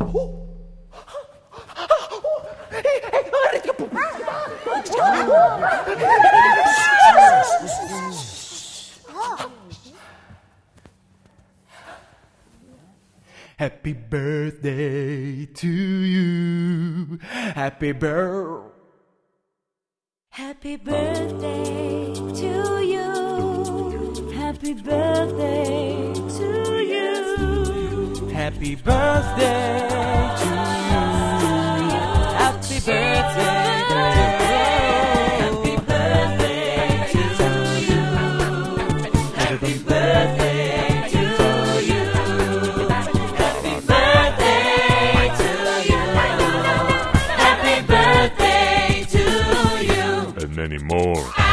Happy birthday to you. Happy birthday. Happy birthday to you. Happy birthday to you. Happy birthday to you. Happy birthday to you. Happy birthday to you. Happy birthday to you. Happy birthday to you. Happy birthday to you. And many more.